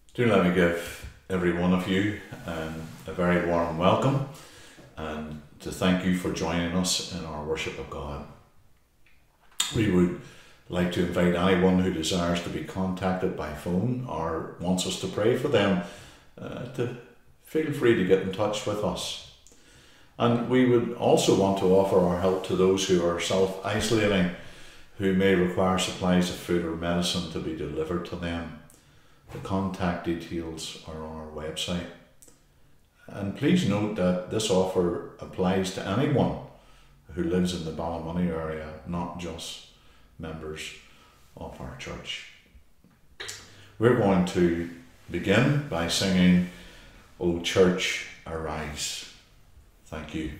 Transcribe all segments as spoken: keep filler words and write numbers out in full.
Do let me give every one of you um, a very warm welcome and to thank you for joining us in our worship of God. We would like to invite anyone who desires to be contacted by phone or wants us to pray for them uh, to feel free to get in touch with us. And we would also want to offer our help to those who are self-isolating, who may require supplies of food or medicine to be delivered to them. The contact details are on our website. And please note that this offer applies to anyone who lives in the Ballymoney area, not just members of our church. We're going to begin by singing "O Church, Arise." Thank you.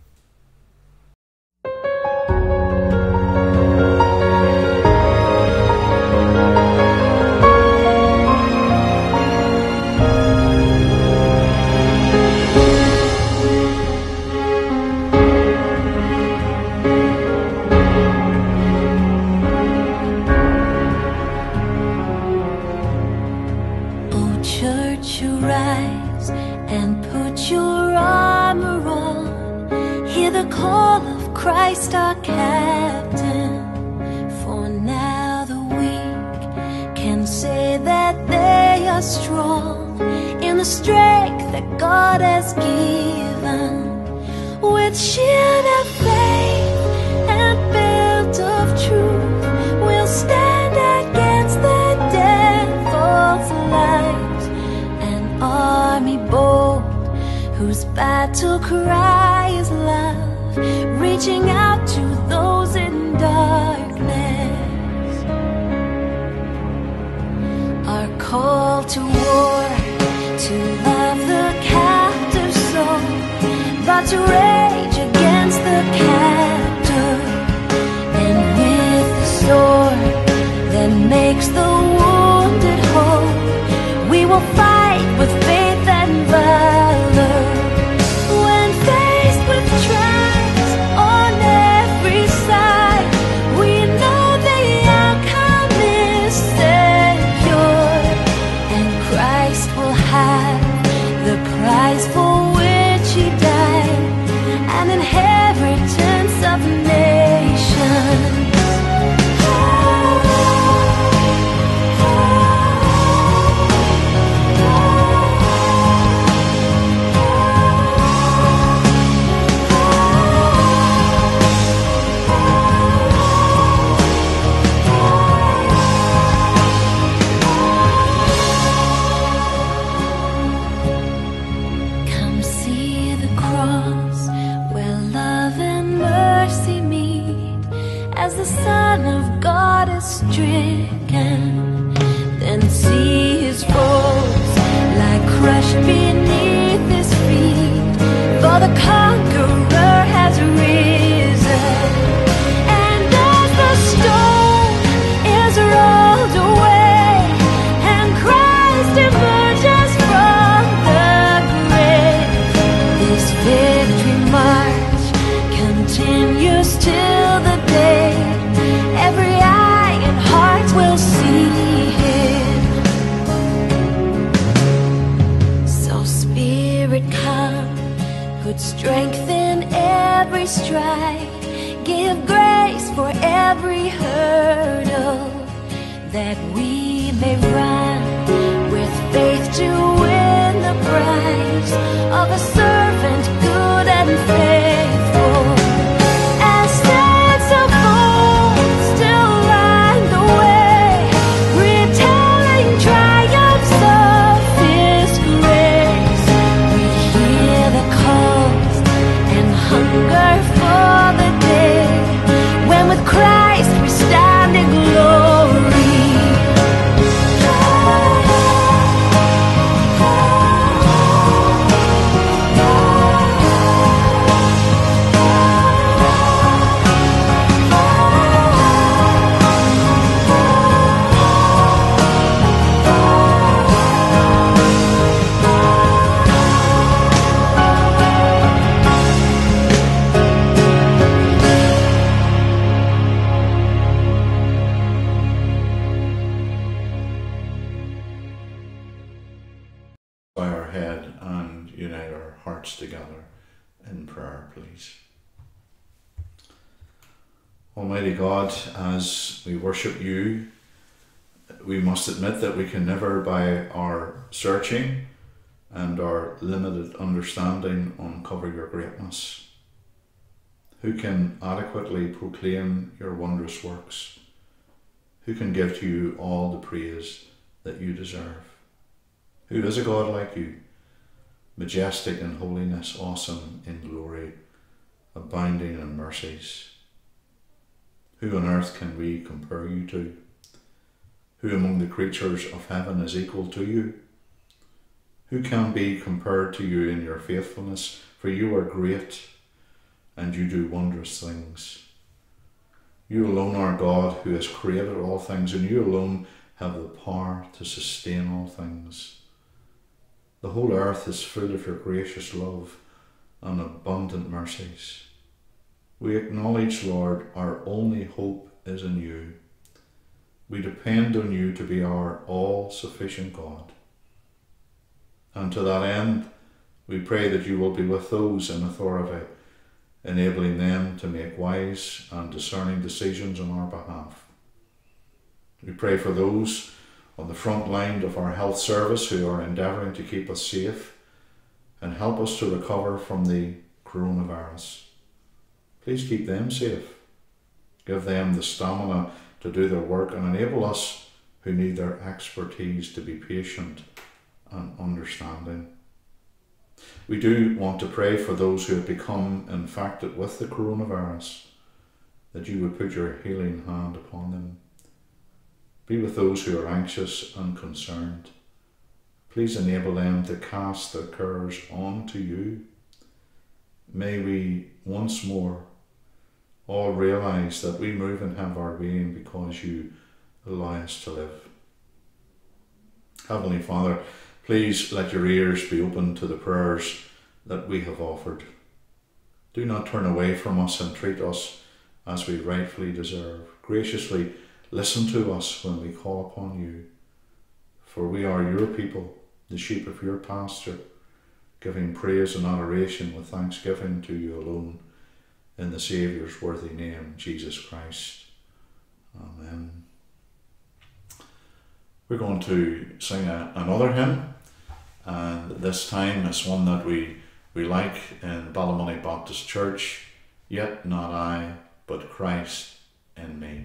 Christ our captain, for now the weak can say that they are strong in the strength that God has given. With shield of faith and belt of truth, we'll stand against the devil's lies. An army bold whose battle cry is love, reaching out to those in darkness. Our call to war, to love the captive soul, but to rage against the captor. And with the sword that makes the wounded whole, we will fight with faith and valor. When faced with trials on every side, we know the outcome is secure, and Christ will have the prize for which he died, an inheritance of nations. The Son of God is stricken, then see his foes lie crushed beneath his feet, for the conqueror has risen. And as the stone is rolled away and Christ emerges from the grave, this victory march continues till the day every eye and heart will see him. So Spirit, come, put strength in every stride, give grace for every hurdle, that we may run with faith to win the prize of a servant good and faithful. Christ we stand in glory. our head and unite our hearts together in prayer, please. Almighty God, as we worship you, we must admit that we can never, by our searching and our limited understanding, uncover your greatness. Who can adequately proclaim your wondrous works? Who can give to you all the praise that you deserve? Who is a God like you, majestic in holiness, awesome in glory, abounding in mercies? Who on earth can we compare you to? Who among the creatures of heaven is equal to you? Who can be compared to you in your faithfulness? For you are great, and you do wondrous things. You alone are God who has created all things, and you alone have the power to sustain all things. The whole earth is full of your gracious love and abundant mercies. We acknowledge, Lord, our only hope is in you. We depend on you to be our all-sufficient God. And to that end, we pray that you will be with those in authority, enabling them to make wise and discerning decisions on our behalf. We pray for those on the front line of our health service who are endeavouring to keep us safe and help us to recover from the coronavirus. Please keep them safe. Give them the stamina to do their work and enable us who need their expertise to be patient and understanding. We do want to pray for those who have become infected with the coronavirus, that you would put your healing hand upon them. Be with those who are anxious and concerned. Please enable them to cast their cares onto you. May we once more all realise that we move and have our being because you allow us to live. Heavenly Father, please let your ears be open to the prayers that we have offered. Do not turn away from us and treat us as we rightfully deserve. Graciously listen to us when we call upon you, for we are your people, the sheep of your pasture, giving praise and adoration with thanksgiving to you alone, in the Saviour's worthy name, Jesus Christ. Amen. We're going to sing a, another hymn, and this time it's one that we, we like in Ballymoney Baptist Church, Yet Not I, but Christ in Me.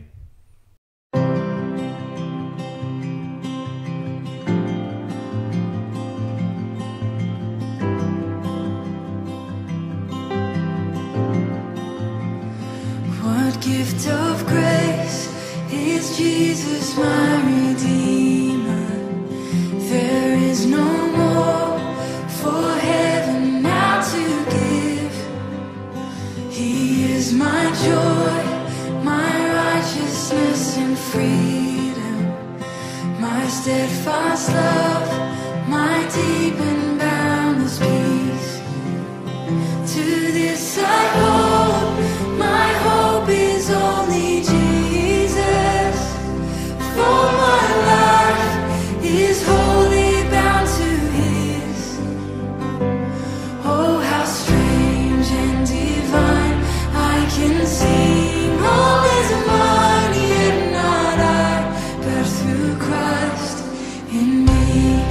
Gift of grace is Jesus my Redeemer. There is no more for heaven now to give. He is my joy, my righteousness and freedom, my steadfast love, my deep and boundless peace. To this I hold, my hope is only Jesus, for my life is wholly bound to His. Oh, how strange and divine, I can sing all is mine, yet not I, but through Christ in me.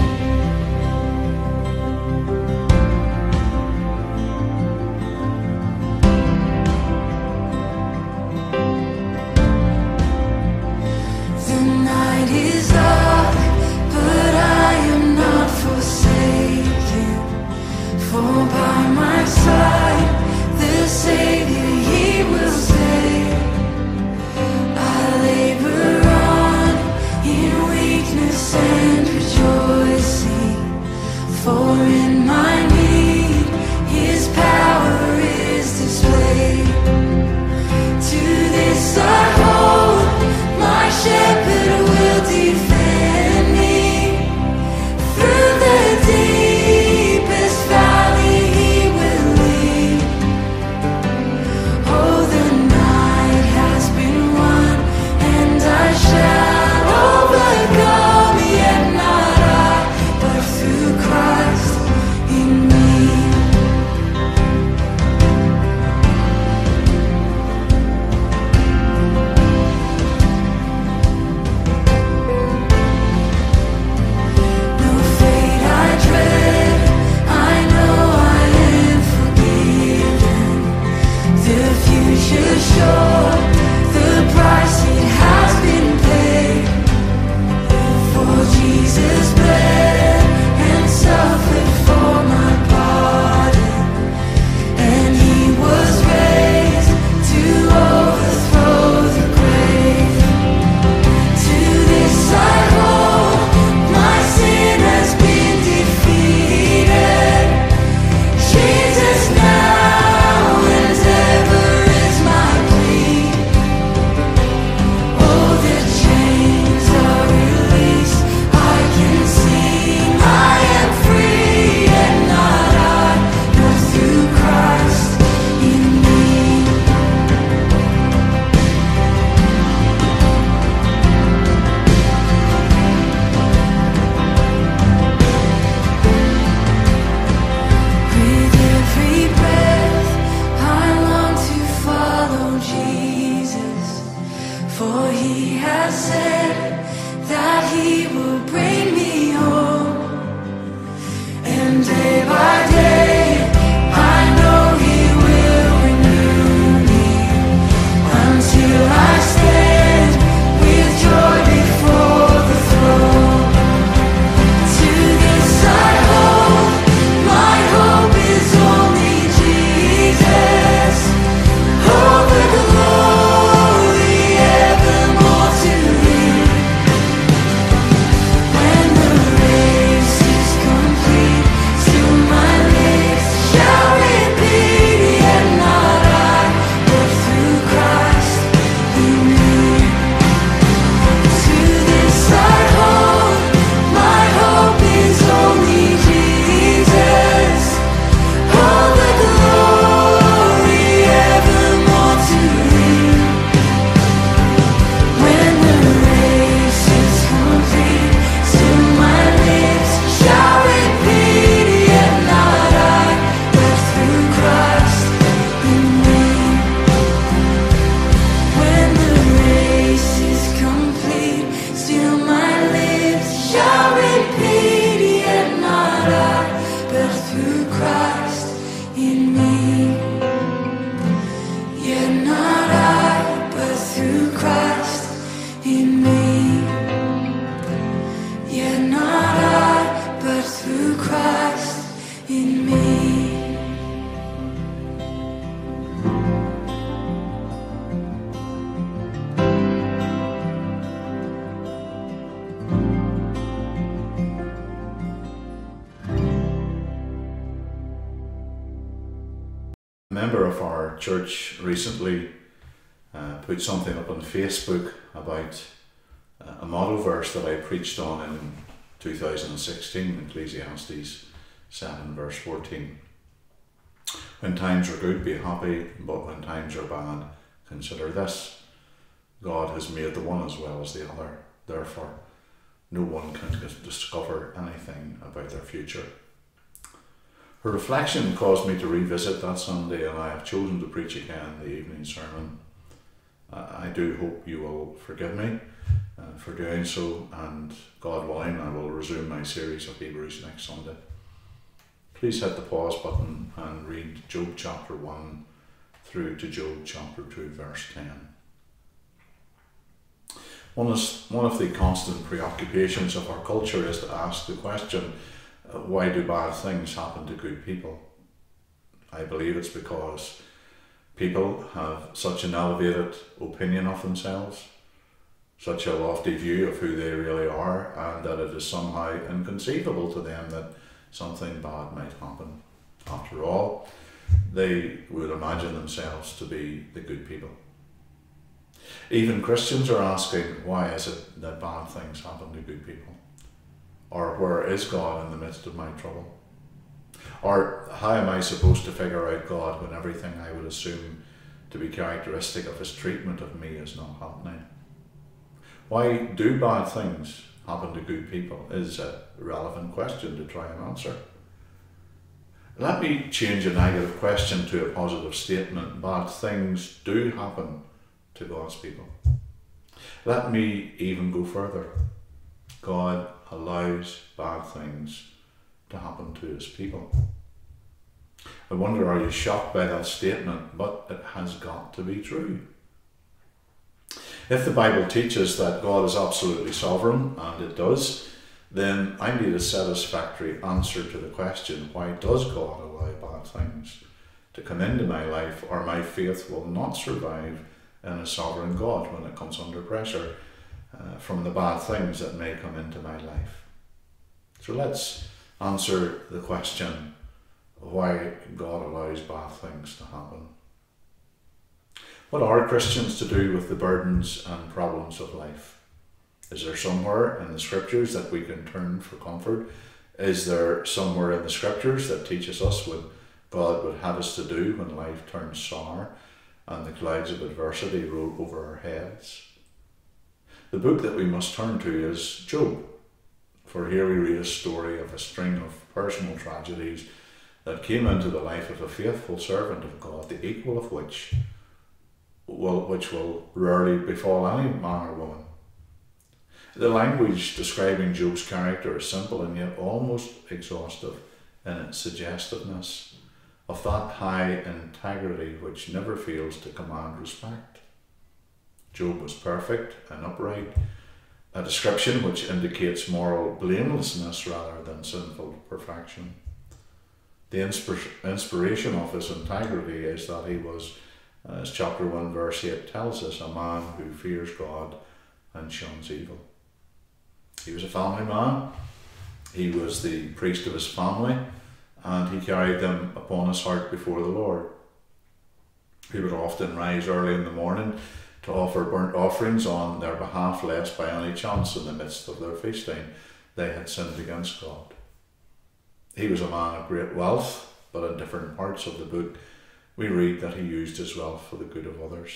Jesus bled and suffered for my pardon, and he was raised to overthrow the grave. To this I hold, my sin has been defeated. Jesus now and ever is my plea. Oh, the chains are released, I can sing, I am free, and not I, but through Christ in me. With every breath I long to follow Jesus, for he has said that he will bring me home. And day by day I know he will renew me, until I stand with joy before the throne. To this I hold, my hope is only Jesus. Oh, the glory evermore to him. When the race is complete, still my lips shall repeat, yet not I, but through Christ in me. To this I hold, my hope is only Jesus. All the glory evermore to him. When the race is complete, still my lips shall repeat, yet not I, but through Christ in me. When the race is complete, still my lips shall repeat, yet not I, but through Christ in me. Yet not I, but through Christ in me. Yet not I, but through Christ in me. A member of our church recently uh, put something up on Facebook about uh, a model verse that I preached on in two thousand sixteen, Ecclesiastes seven verse fourteen. When times are good, be happy, but when times are bad, consider this: God has made the one as well as the other. Therefore, no one can discover anything about their future. Her reflection caused me to revisit that Sunday, and I have chosen to preach again the evening sermon. Uh, I do hope you will forgive me uh, for doing so, and God willing, I will resume my series of Hebrews next Sunday. Please hit the pause button and read Job chapter one through to Job chapter two verse ten. One, is, one of the constant preoccupations of our culture is to ask the question, Uh, why do bad things happen to good people? I believe it's because people have such an elevated opinion of themselves, such a lofty view of who they really are, and that it is somehow inconceivable to them that something bad might happen. After all, they would imagine themselves to be the good people. Even Christians are asking, why is it that bad things happen to good people? Or where is God in the midst of my trouble? Or how am I supposed to figure out God when everything I would assume to be characteristic of his treatment of me is not happening? Why do bad things happen to good people is a relevant question to try and answer. Let me change a negative question to a positive statement. Bad things do happen to God's people. Let me even go further. God allows bad things to happen to his people. I wonder, are you shocked by that statement? But it has got to be true. If the Bible teaches that God is absolutely sovereign, and it does, then I need a satisfactory answer to the question, why does God allow bad things to come into my life, or my faith will not survive in a sovereign God when it comes under pressure uh, from the bad things that may come into my life. So let's answer the question why God allows bad things to happen. What are Christians to do with the burdens and problems of life? Is there somewhere in the scriptures that we can turn for comfort? Is there somewhere in the scriptures that teaches us what God would have us to do when life turns sour and the clouds of adversity roll over our heads? The book that we must turn to is Job, for here we read a story of a string of personal tragedies that came into the life of a faithful servant of God, the equal of which will, which will rarely befall any man or woman. The language describing Job's character is simple and yet almost exhaustive in its suggestiveness of that high integrity which never fails to command respect. Job was perfect and upright, a description which indicates moral blamelessness rather than sinful perfection. The inspir- inspiration of his integrity is that he was, as chapter one verse eight tells us, a man who fears God and shuns evil. He was a family man, he was the priest of his family, and he carried them upon his heart before the Lord. He would often rise early in the morning to offer burnt offerings on their behalf, lest by any chance in the midst of their feasting they had sinned against God. He was a man of great wealth, but in different parts of the book we read that he used his wealth for the good of others.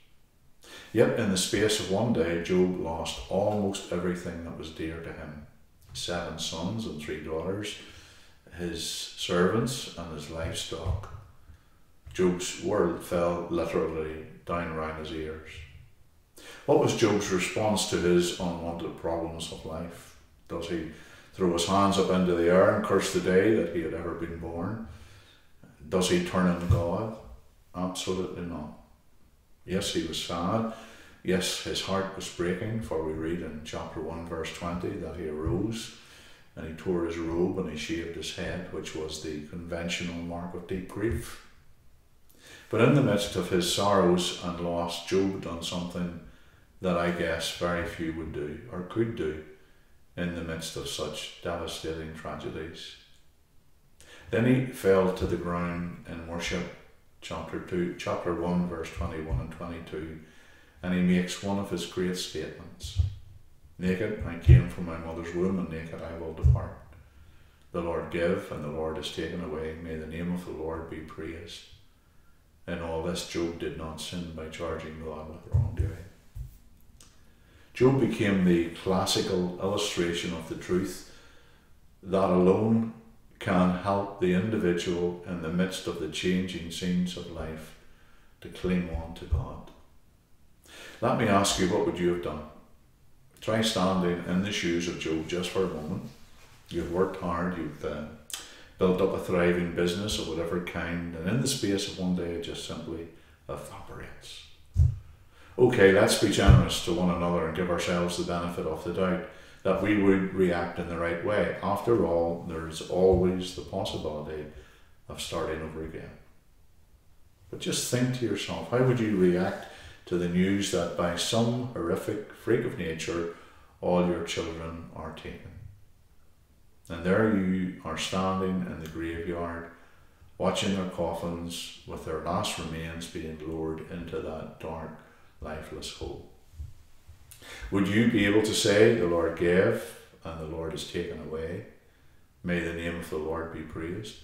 Yet in the space of one day, Job lost almost everything that was dear to him. Seven sons and three daughters, his servants and his livestock. Job's world fell literally down around his ears. What was Job's response to his unwanted problems of life? Does he throw his hands up into the air and curse the day that he had ever been born? Does he turn on God? Absolutely not. Yes, he was sad. Yes, his heart was breaking, for we read in chapter one verse twenty that he arose and he tore his robe and he shaved his head, which was the conventional mark of deep grief. But in the midst of his sorrows and loss, Job done something that I guess very few would do or could do in the midst of such devastating tragedies. Then he fell to the ground in worship, chapter two, chapter one, verse twenty-one and twenty-two, and he makes one of his great statements. Naked I came from my mother's womb, and naked I will depart. The Lord give, and the Lord is taken away. May the name of the Lord be praised. In all this, Job did not sin by charging God with wrongdoing. Job became the classical illustration of the truth that alone can help the individual in the midst of the changing scenes of life to cling on to God. Let me ask you, what would you have done? Try standing in the shoes of Job just for a moment. You've worked hard, you've uh, built up a thriving business of whatever kind, and in the space of one day it just simply evaporates. Okay, let's be generous to one another and give ourselves the benefit of the doubt that we would react in the right way. After all, there's always the possibility of starting over again. But just think to yourself, how would you react to the news that by some horrific freak of nature, all your children are taken? And there you are standing in the graveyard, watching their coffins with their last remains being lowered into that dark, lifeless hole. Would you be able to say, the Lord gave and the Lord is taken away? May the name of the Lord be praised.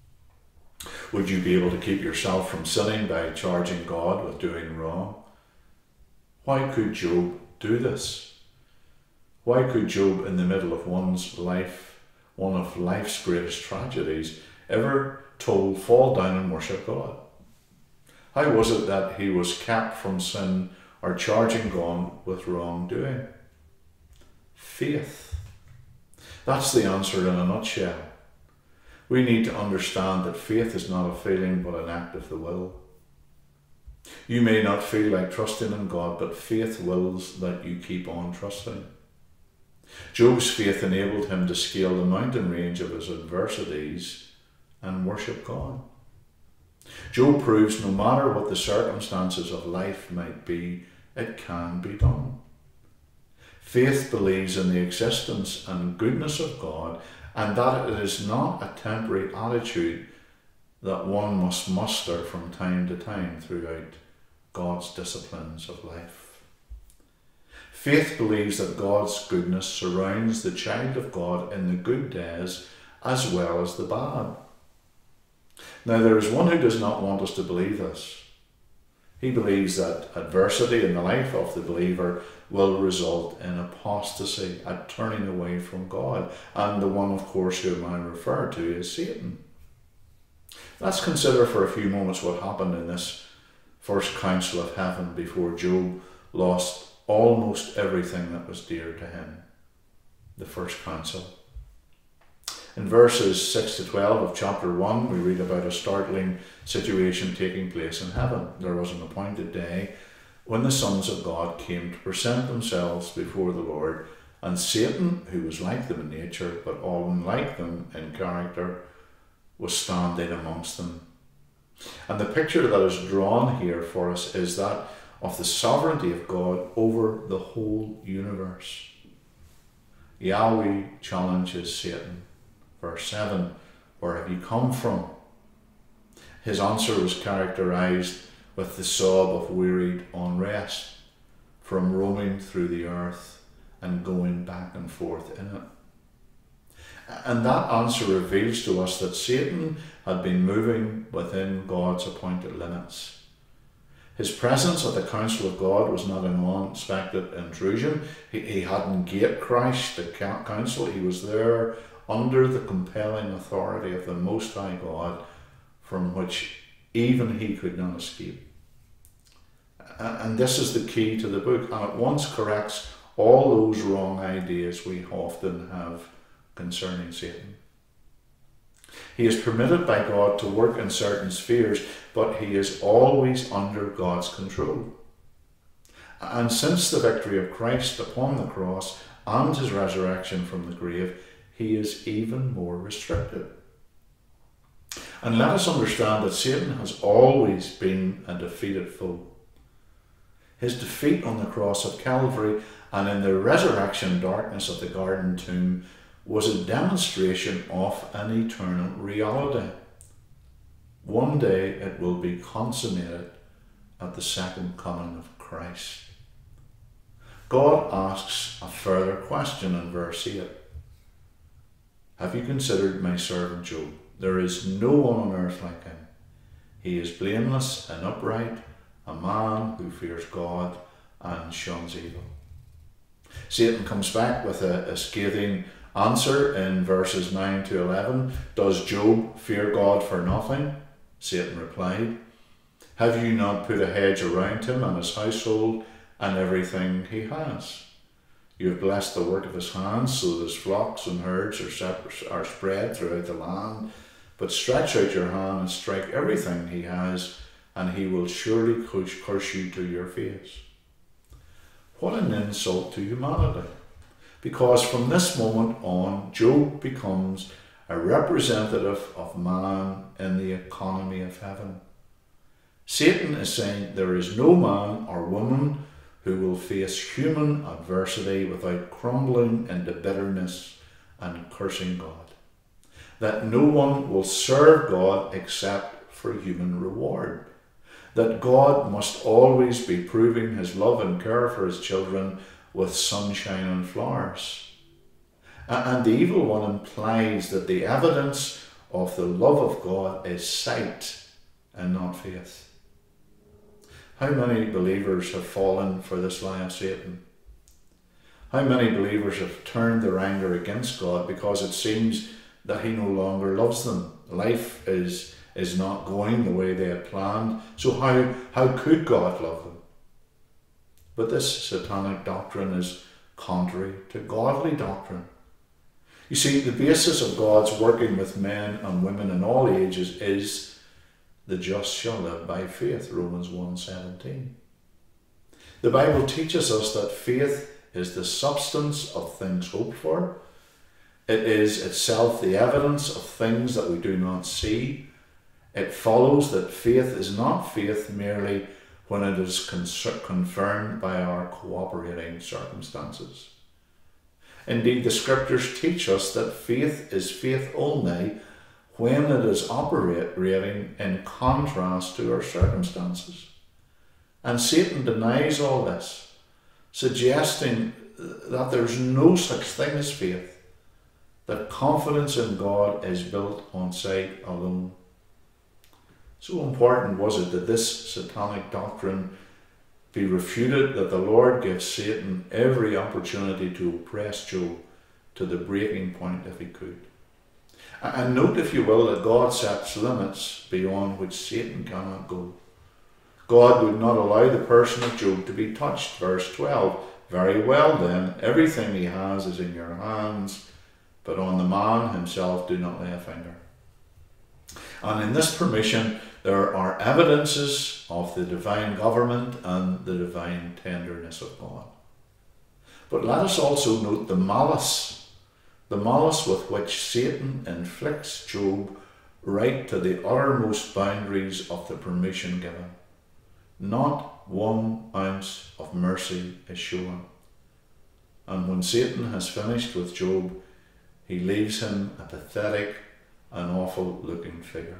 Would you be able to keep yourself from sinning by charging God with doing wrong? Why could Job do this? Why could Job, in the middle of one's life, one of life's greatest tragedies, ever told fall down and worship God? How was it that he was kept from sin or charging God with wrongdoing? Faith. That's the answer in a nutshell. We need to understand that faith is not a feeling but an act of the will. You may not feel like trusting in God, but faith wills that you keep on trusting. Job's faith enabled him to scale the mountain range of his adversities and worship God. Job proves no matter what the circumstances of life might be, it can be done. Faith believes in the existence and goodness of God, and that it is not a temporary attitude that one must muster from time to time throughout God's disciplines of life. Faith believes that God's goodness surrounds the child of God in the good days as well as the bad. Now, there is one who does not want us to believe this. He believes that adversity in the life of the believer will result in apostasy, a turning away from God, and the one, of course, whom I refer to is Satan. Let's consider for a few moments what happened in this first council of heaven before Job lost almost everything that was dear to him. The first council. In verses six to twelve of chapter one, we read about a startling situation taking place in heaven. There was an appointed day when the sons of God came to present themselves before the Lord, and Satan, who was like them in nature, but all unlike them in character, was standing amongst them. And the picture that is drawn here for us is that of the sovereignty of God over the whole universe. Yahweh challenges Satan. Verse seven, where have you come from? His answer was characterized with the sob of wearied unrest, from roaming through the earth and going back and forth in it. And that answer reveals to us that Satan had been moving within God's appointed limits. His presence at the council of God was not an unexpected intrusion. He, he hadn't gate-crashed the council. He was there under the compelling authority of the Most High God, from which even he could not escape. And this is the key to the book, and at once corrects all those wrong ideas we often have concerning Satan. He is permitted by God to work in certain spheres, but he is always under God's control. And since the victory of Christ upon the cross and his resurrection from the grave, he is even more restricted. And let us understand that Satan has always been a defeated foe. His defeat on the cross of Calvary and in the resurrection darkness of the garden tomb was a demonstration of an eternal reality. One day it will be consummated at the second coming of Christ. God asks a further question in verse eight. Have you considered my servant Job? There is no one on earth like him. He is blameless and upright, a man who fears God and shuns evil. Satan comes back with a, a scathing answer in verses nine to eleven. Does Job fear God for nothing? Satan replied, have you not put a hedge around him and his household and everything he has? You have blessed the work of his hands, so that his flocks and herds are, separate, are spread throughout the land. But stretch out your hand and strike everything he has, and he will surely curse you to your face. What an insult to humanity! Because from this moment on, Job becomes a representative of man in the economy of heaven. Satan is saying there is no man or woman who will face human adversity without crumbling into bitterness and cursing God. That no one will serve God except for human reward. That God must always be proving his love and care for his children with sunshine and flowers. And the evil one implies that the evidence of the love of God is sight and not faith. How many believers have fallen for this lie of Satan? How many believers have turned their anger against God because it seems that he no longer loves them? Life is, is not going the way they had planned, so how, how could God love them? But this satanic doctrine is contrary to godly doctrine. You see, the basis of God's working with men and women in all ages is the just shall live by faith, Romans one seventeen. The Bible teaches us that faith is the substance of things hoped for. It is itself the evidence of things that we do not see. It follows that faith is not faith merely when it is confirmed by our cooperating circumstances. Indeed, the scriptures teach us that faith is faith only when it is operating in contrast to our circumstances. And Satan denies all this, suggesting that there's no such thing as faith, that confidence in God is built on sight alone. So important was it that this satanic doctrine be refuted, that the Lord gives Satan every opportunity to oppress Job to the breaking point if he could. And note, if you will, that God sets limits beyond which Satan cannot go. God would not allow the person of Job to be touched. Verse twelve, very well then, everything he has is in your hands, but on the man himself do not lay a finger. And in this permission, there are evidences of the divine government and the divine tenderness of God. But let us also note the malice, the malice with which Satan inflicts Job right to the uttermost boundaries of the permission given. Not one ounce of mercy is shown. And when Satan has finished with Job, he leaves him a pathetic and awful looking figure.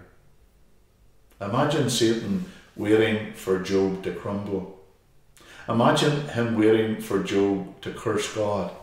Imagine Satan waiting for Job to crumble. Imagine him waiting for Job to curse God.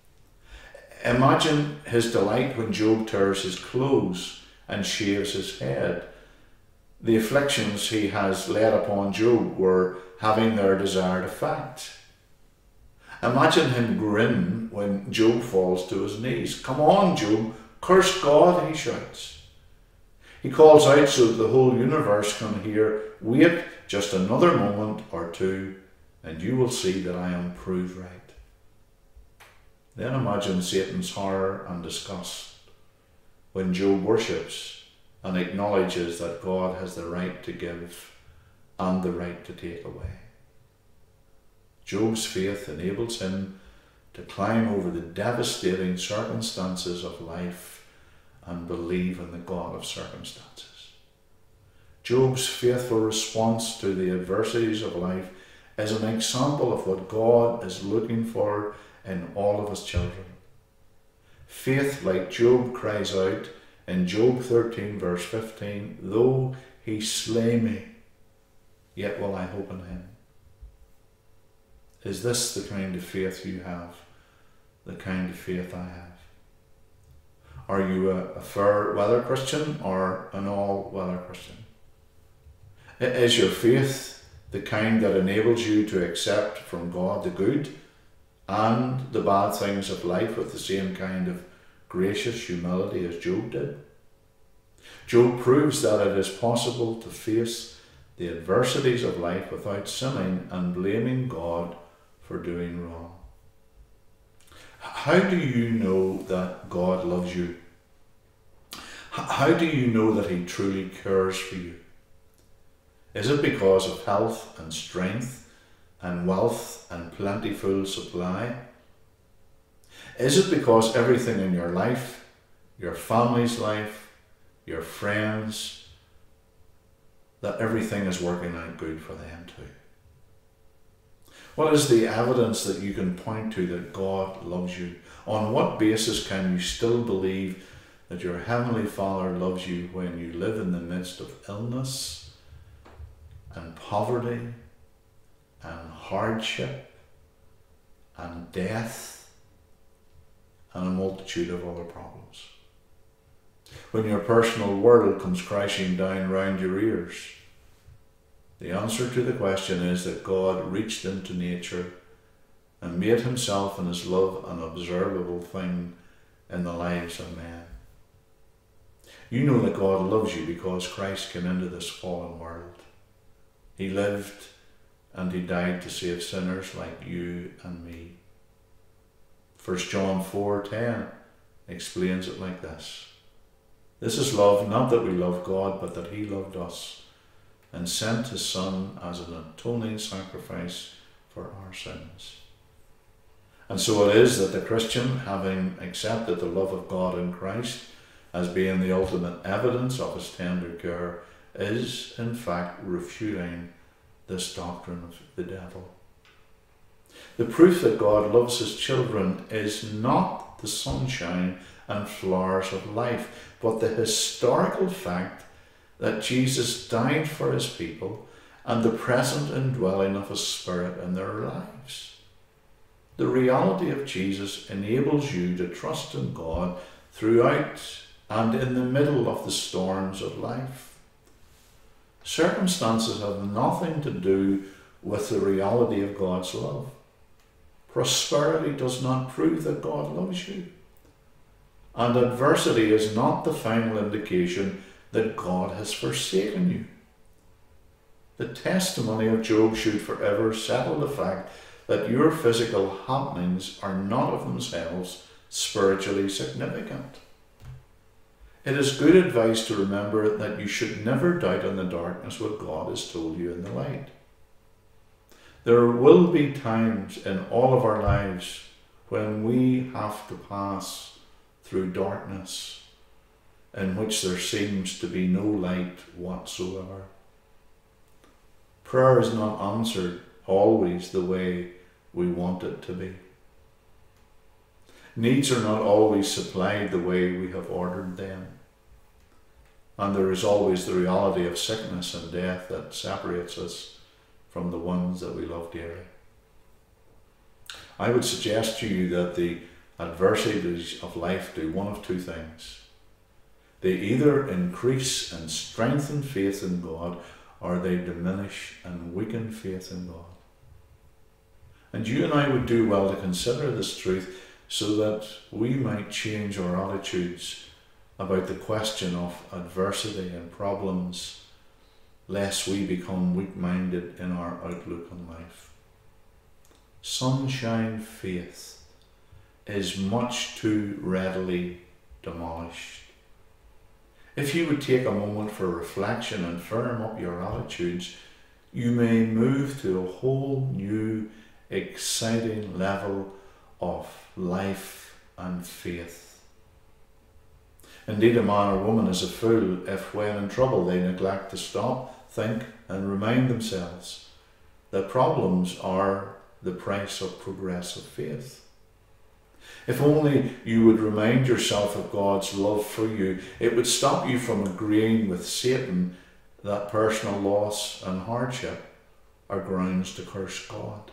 Imagine his delight when Job tears his clothes and shaves his head. The afflictions he has laid upon Job were having their desired effect. Imagine him grin when Job falls to his knees. Come on, Job, curse God, he shouts. He calls out so that the whole universe can hear, wait just another moment or two and you will see that I am proved right. Then imagine Satan's horror and disgust when Job worships and acknowledges that God has the right to give and the right to take away. Job's faith enables him to climb over the devastating circumstances of life and believe in the God of circumstances. Job's faithful response to the adversities of life is an example of what God is looking for in all of his children. Faith, like Job, cries out in Job thirteen verse fifteen, though he slay me, yet will I hope in him. Is this the kind of faith you have? The kind of faith I have? Are you a, a fair weather Christian or an all weather Christian? Is your faith the kind that enables you to accept from God the good and the bad things of life with the same kind of gracious humility as Job did? Job proves that it is possible to face the adversities of life without sinning and blaming God for doing wrong. How do you know that God loves you? How do you know that he truly cares for you? Is it because of health and strength and wealth and plentiful supply? Is it because everything in your life, your family's life, your friends, that everything is working out good for them too? What is the evidence that you can point to that God loves you? On what basis can you still believe that your Heavenly Father loves you when you live in the midst of illness and poverty and hardship and death and a multitude of other problems? When your personal world comes crashing down round your ears, the answer to the question is that God reached into nature and made himself and his love an observable thing in the lives of men. You know that God loves you because Christ came into this fallen world. He lived and he died to save sinners like you and me. First John four ten explains it like this. This is love, not that we love God, but that he loved us and sent his Son as an atoning sacrifice for our sins. And so it is that the Christian, having accepted the love of God in Christ as being the ultimate evidence of his tender care, is in fact refuting this doctrine of the devil. The proof that God loves his children is not the sunshine and flowers of life, but the historical fact that Jesus died for his people and the present indwelling of his Spirit in their lives. The reality of Jesus enables you to trust in God throughout and in the middle of the storms of life. Circumstances have nothing to do with the reality of God's love. Prosperity does not prove that God loves you. And adversity is not the final indication that God has forsaken you. The testimony of Job should forever settle the fact that your physical happenings are not of themselves spiritually significant. It is good advice to remember that you should never doubt in the darkness what God has told you in the light. There will be times in all of our lives when we have to pass through darkness in which there seems to be no light whatsoever. Prayer is not answered always the way we want it to be. Needs are not always supplied the way we have ordered them. And there is always the reality of sickness and death that separates us from the ones that we love dearly. I would suggest to you that the adversities of life do one of two things. They either increase and strengthen faith in God, or they diminish and weaken faith in God. And you and I would do well to consider this truth so that we might change our attitudes about the question of adversity and problems, lest we become weak-minded in our outlook on life. Sunshine faith is much too readily demolished. If you would take a moment for reflection and firm up your attitudes, you may move to a whole new, exciting level of life and faith. Indeed, a man or woman is a fool if, when in trouble, they neglect to stop, think, and remind themselves that problems are the price of progressive faith. If only you would remind yourself of God's love for you, it would stop you from agreeing with Satan that personal loss and hardship are grounds to curse God.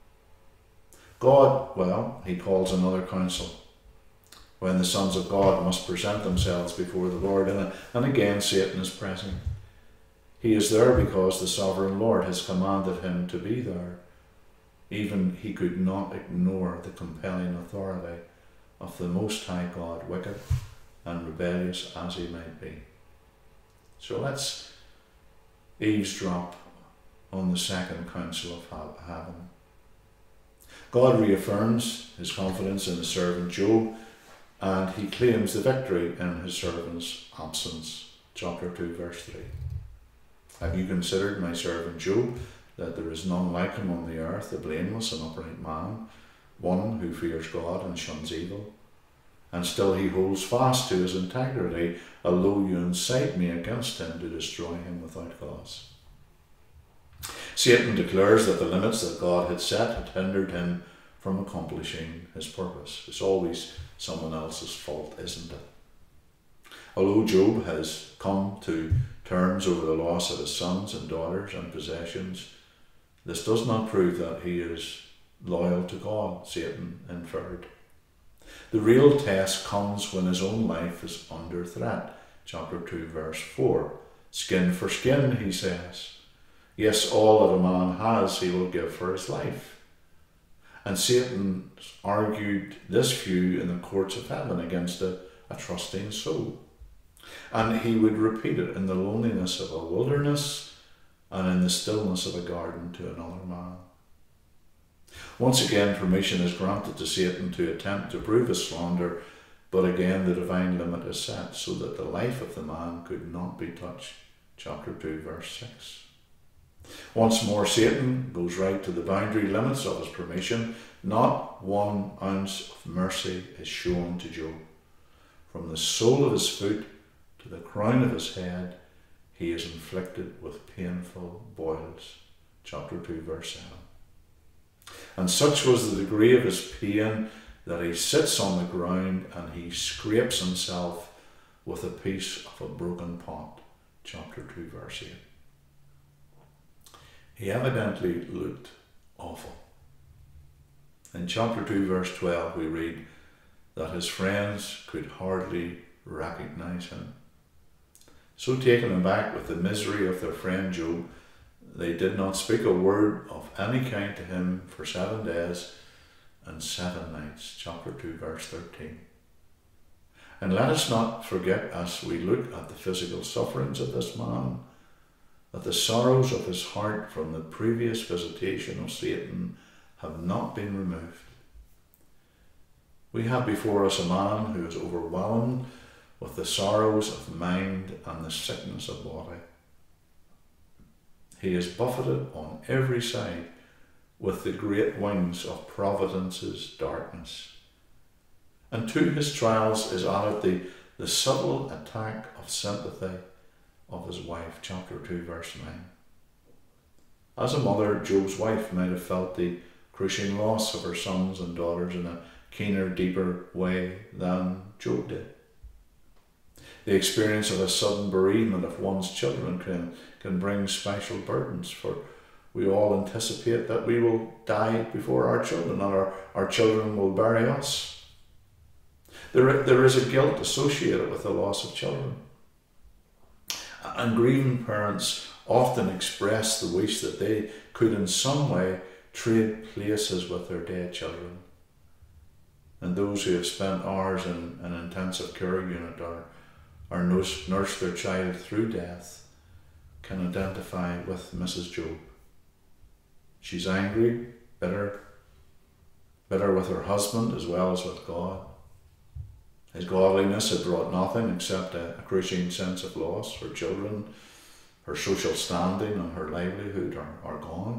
God, well, he calls another council when the sons of God must present themselves before the Lord, and, and again Satan is present. He is there because the sovereign Lord has commanded him to be there. Even he could not ignore the compelling authority of the Most High God, wicked and rebellious as he might be. So let's eavesdrop on the second counsel of heaven. God reaffirms his confidence in his servant Job, and he claims the victory in his servant's absence. Chapter two, verse three. Have you considered my servant Job, that there is none like him on the earth, a blameless and upright man, one who fears God and shuns evil? And still he holds fast to his integrity, although you incite me against him to destroy him without cause. Satan declares that the limits that God had set had hindered him from accomplishing his purpose. It's always someone else's fault, isn't it? Although Job has come to terms over the loss of his sons and daughters and possessions, this does not prove that he is loyal to God, Satan inferred. The real test comes when his own life is under threat. Chapter two, verse four. Skin for skin, he says. Yes, all that a man has he will give for his life. And Satan argued this view in the courts of heaven against a, a trusting soul. And he would repeat it in the loneliness of a wilderness and in the stillness of a garden to another man. Once again, permission is granted to Satan to attempt to prove his slander, but again the divine limit is set so that the life of the man could not be touched. Chapter two, verse six. Once more, Satan goes right to the boundary limits of his permission. Not one ounce of mercy is shown to Job. From the sole of his foot to the crown of his head, he is inflicted with painful boils. Chapter two, verse seven. And such was the degree of his pain that he sits on the ground and he scrapes himself with a piece of a broken pot. Chapter two, verse eight. He evidently looked awful. In chapter two, verse twelve, we read that his friends could hardly recognize him. So taken aback with the misery of their friend Job, they did not speak a word of any kind to him for seven days and seven nights. Chapter two, verse thirteen. And let us not forget, as we look at the physical sufferings of this man, that the sorrows of his heart from the previous visitation of Satan have not been removed. We have before us a man who is overwhelmed with the sorrows of mind and the sickness of body. He is buffeted on every side with the great wings of Providence's darkness. And to his trials is added the, the subtle attack of sympathy of his wife. Chapter two, verse nine. As a mother, Job's wife might have felt the crushing loss of her sons and daughters in a keener, deeper way than Job did. The experience of a sudden bereavement of one's children can, can bring special burdens, for we all anticipate that we will die before our children, and our, our children will bury us. There, there is a guilt associated with the loss of children. And grieving parents often express the wish that they could in some way trade places with their dead children. And those who have spent hours in an intensive care unit or, or nursed nurse their child through death can identify with Missus Job. She's angry, bitter, bitter with her husband as well as with God. His godliness had brought nothing except a, a crushing sense of loss. Her children, her social standing and her livelihood are, are gone.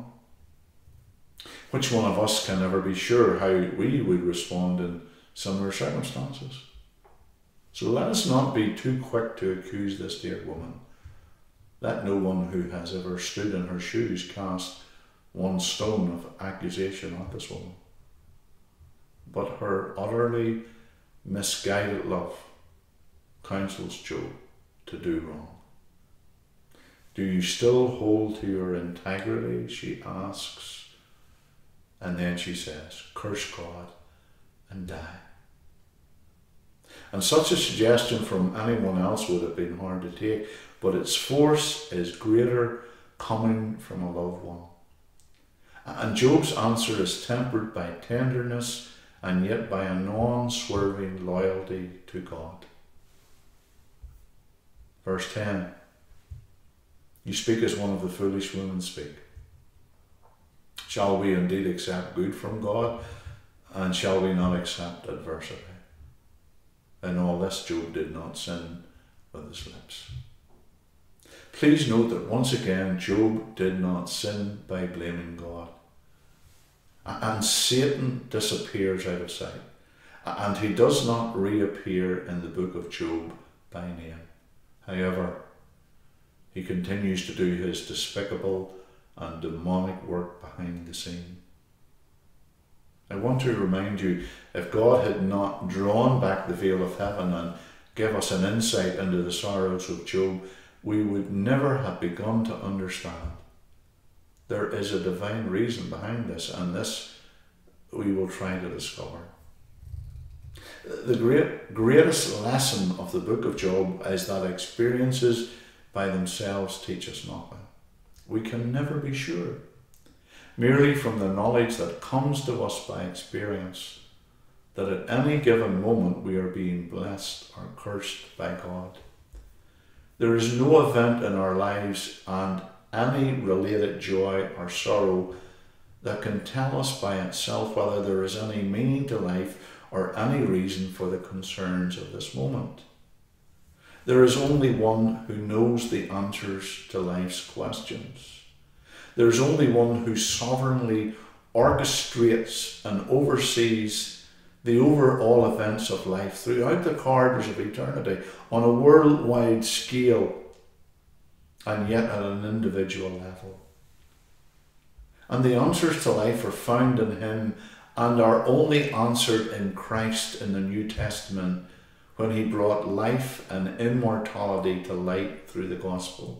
Which one of us can ever be sure how we would respond in similar circumstances? So let us not be too quick to accuse this dear woman. Let no one who has ever stood in her shoes cast one stone of accusation at this woman. But her utterly misguided love counsels Job to do wrong. Do you still hold to your integrity? She asks. And then she says, curse God and die. And such a suggestion from anyone else would have been hard to take, but its force is greater coming from a loved one. And Job's answer is tempered by tenderness and yet by a non-swerving loyalty to God. Verse ten. You speak as one of the foolish women speak. Shall we indeed accept good from God, and shall we not accept adversity? In all this, Job did not sin with his lips. Please note that once again, Job did not sin by blaming God. And Satan disappears out of sight. And he does not reappear in the book of Job by name. However, he continues to do his despicable and demonic work behind the scene. I want to remind you, if God had not drawn back the veil of heaven and give us an insight into the sorrows of Job, we would never have begun to understand. There is a divine reason behind this, and this we will try to discover. The great, greatest lesson of the book of Job is that experiences by themselves teach us nothing. We can never be sure. Merely from the knowledge that comes to us by experience, that at any given moment we are being blessed or cursed by God. There is no event in our lives and any related joy or sorrow that can tell us by itself whether there is any meaning to life or any reason for the concerns of this moment. There is only one who knows the answers to life's questions. There's only one who sovereignly orchestrates and oversees the overall events of life throughout the corridors of eternity on a worldwide scale and yet at an individual level. And the answers to life are found in him and are only answered in Christ in the New Testament when he brought life and immortality to light through the gospel.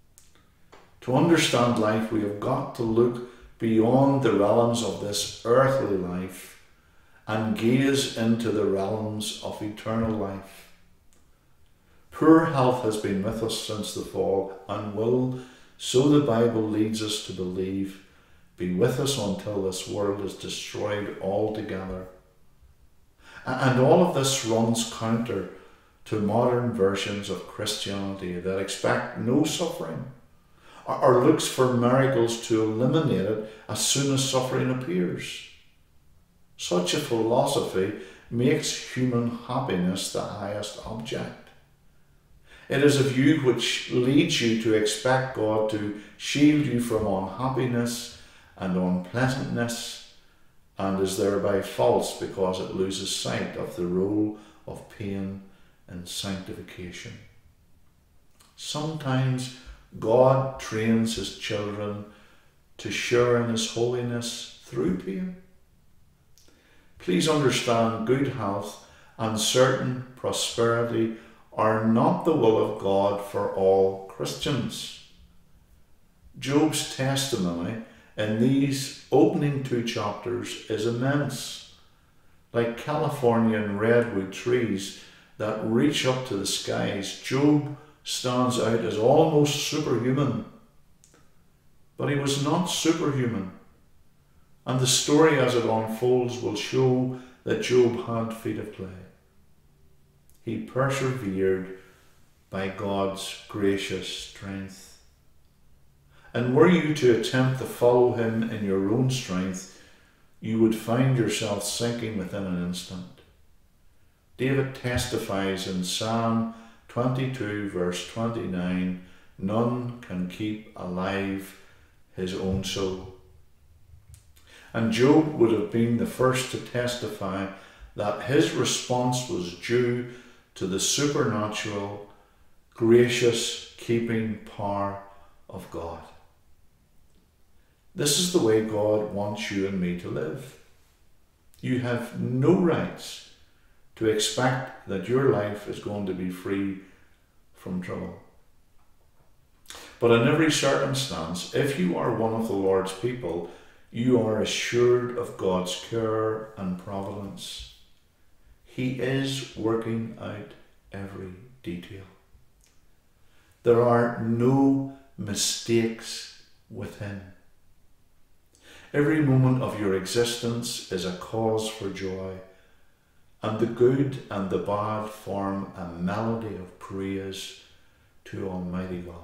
To understand life, we have got to look beyond the realms of this earthly life and gaze into the realms of eternal life. Poor health has been with us since the fall and will, so the Bible leads us to believe, be with us until this world is destroyed altogether. And all of this runs counter to modern versions of Christianity that expect no suffering or looks for miracles to eliminate it as soon as suffering appears. Such a philosophy makes human happiness the highest object. It is a view which leads you to expect God to shield you from unhappiness and unpleasantness, and is thereby false because it loses sight of the role of pain in sanctification. Sometimes God trains his children to share in his holiness through pain. Please understand, good health and certain prosperity are not the will of God for all Christians. Job's testimony in these opening two chapters is immense. Like Californian redwood trees that reach up to the skies, Job stands out as almost superhuman. But he was not superhuman, and the story as it unfolds will show that Job had feet of clay. He persevered by God's gracious strength. And were you to attempt to follow him in your own strength, you would find yourself sinking within an instant. David testifies in Psalm twenty-two verse twenty-nine, none can keep alive his own soul. And Job would have been the first to testify that his response was due to the supernatural, gracious, keeping power of God. This is the way God wants you and me to live. You have no rights to expect that your life is going to be free from trouble. But in every circumstance, if you are one of the Lord's people, you are assured of God's care and providence. He is working out every detail. There are no mistakes with him. Every moment of your existence is a cause for joy, and the good and the bad form a melody of praise to Almighty God.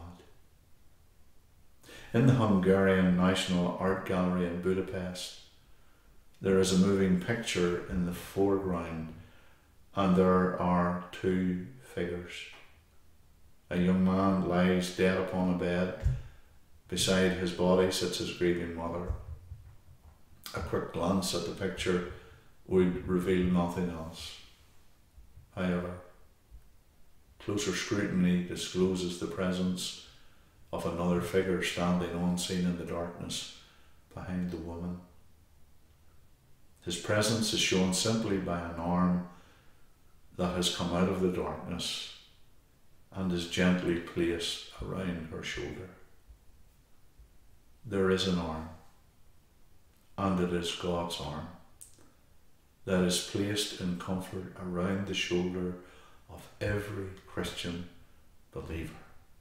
In the Hungarian National Art Gallery in Budapest, there is a moving picture in the foreground, and there are two figures. A young man lies dead upon a bed. Beside his body sits his grieving mother. A quick glance at the picture would reveal nothing else. However, closer scrutiny discloses the presence of another figure standing unseen in the darkness behind the woman. His presence is shown simply by an arm that has come out of the darkness and is gently placed around her shoulder. There is an arm, and it is God's arm, that is placed in comfort around the shoulder of every Christian believer.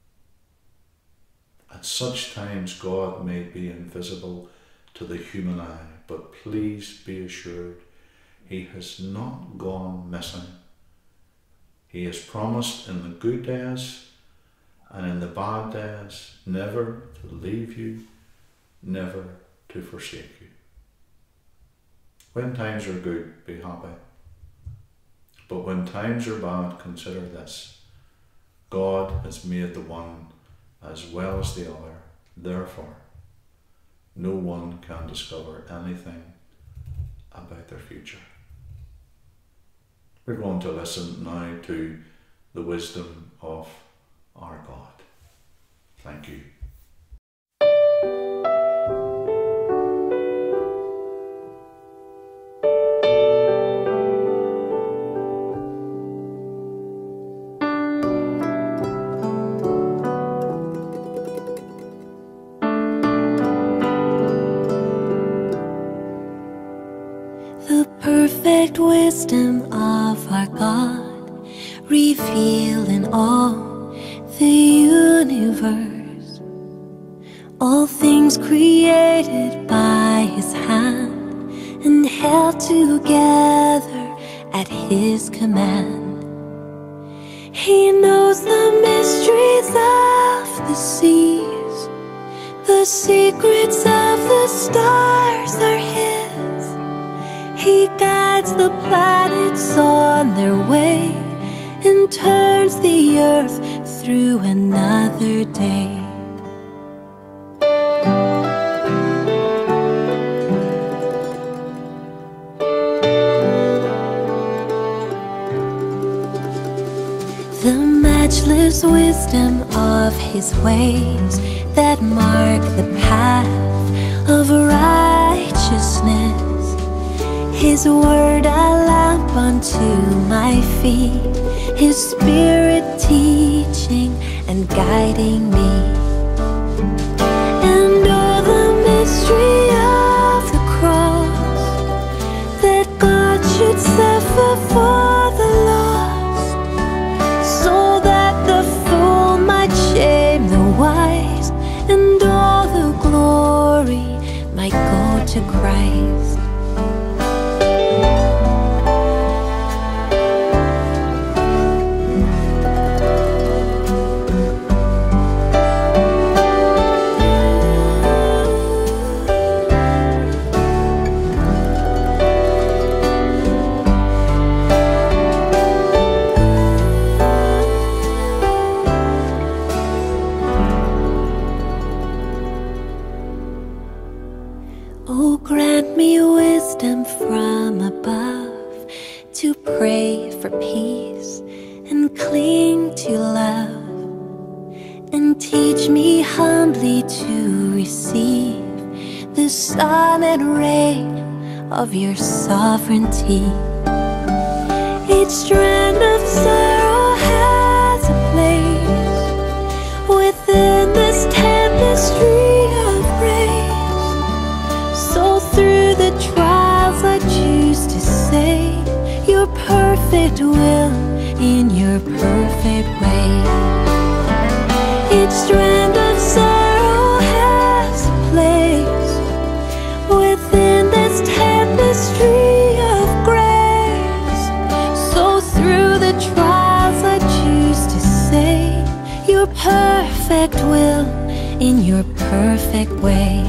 At such times God may be invisible to the human eye, but please be assured he has not gone missing. He has promised in the good days and in the bad days never to leave you, never to forsake you. When times are good, be happy. But when times are bad, consider this: God has made the one as well as the other. Therefore, no one can discover anything about their future. We're going to listen now to the wisdom of our God. Thank you. The perfect wisdom of our God, revealed in all the universe. All things created by His hand and held together at His command. He knows the mysteries of the seas, the secrets of the stars are His. He guides the planets on their way and turns the earth through another day. The matchless wisdom of His ways that mark the path of righteousness. His word a lamp unto my feet, His Spirit teaching and guiding me. And all the mystery of the cross, that God should suffer for the lost, so that the fool might shame the wise, and all the glory might go to Christ. Oh, grant me wisdom from above to pray for peace and cling to love, and teach me humbly to receive the sun and rain of your sovereignty. Each strand of sorrow has a place within this tapestry of grace. So through the trials I choose to say your perfect will in your perfect way. Each strand of sorrow has a place within this tapestry of grace. So through the trials I choose to say your perfect will in your perfect way.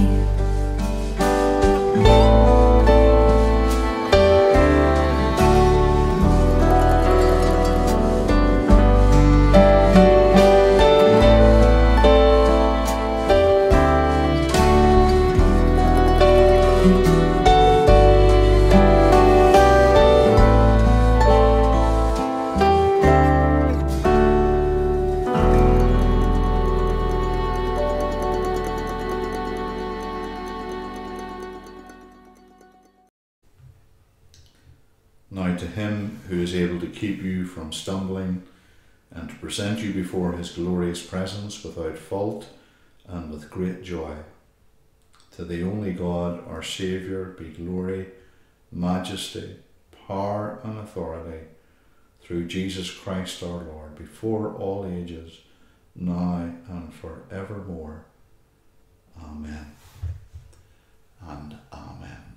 Now to Him who is able to keep you from stumbling and to present you before His glorious presence without fault and with great joy, to the only God, our Saviour, be glory, majesty, power and authority through Jesus Christ our Lord, before all ages, now and forevermore. Amen and amen.